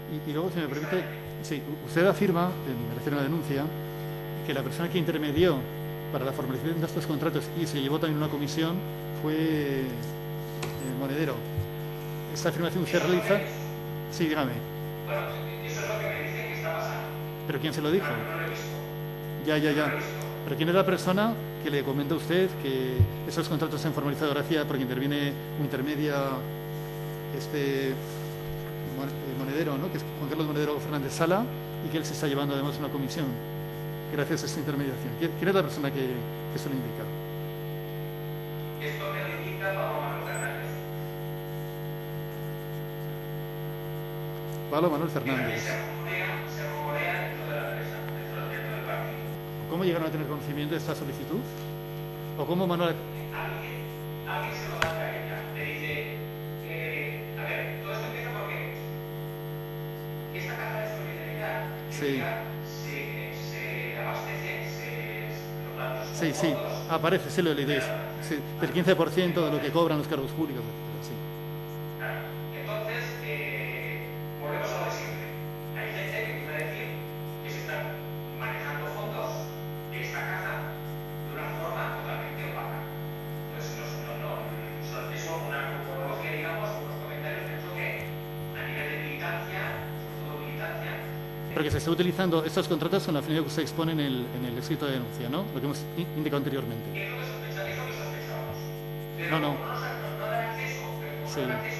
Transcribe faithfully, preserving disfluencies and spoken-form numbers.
Y, y luego, si me permite, sí, usted afirma, en, me refiero a la denuncia, que la persona que intermedió para la formalización de estos contratos y se llevó también una comisión fue eh, Monedero. ¿Esta afirmación usted realiza? Sí, dígame. Bueno, eso es lo que me dicen que está pasando. ¿Pero quién se lo dijo? No, no lo he visto. Ya, ya, ya. No lo he visto. ¿Pero quién es la persona que le comenta a usted que esos contratos se han formalizado gracias porque interviene un intermedia este Monedero, ¿no? Que es Juan Carlos Monedero Fernández Sala, y que él se está llevando además una comisión gracias a esta intermediación? ¿Quién es la persona que eso lo indica? Esto me lo indica Pablo Manuel Fernández. Pablo Manuel Fernández. Se rumorea, se rumorea dentro de la empresa, dentro, dentro del partido. ¿Cómo llegaron a tener conocimiento de esta solicitud? ¿O cómo Manuel? Alguien, alguien se lo da a ella. Le dice, eh, a ver, todo esto empieza porque esta caja de solidaridad Sí. se, se abastece, se, los datos Sí, sí, aparece, sí lo leí. Sí, del quince por ciento de lo que cobran los cargos públicos. Sí. Entonces, eh, volvemos a lo de siempre. Hay gente que puede decir que se están manejando fondos de esta caja de una forma totalmente opaca. Entonces, no, no, no, no, eso es una cronología, digamos, unos comentarios dentro que a nivel de militancia, sobre todo militancia. Pero que se está utilizando estos contratos con la finalidad que usted expone en el, en el escrito de denuncia, ¿no? Lo que hemos indicado anteriormente. Es lo que sospechamos. No, no. Pero como no nos dan acceso, pero como no Sí. dan acceso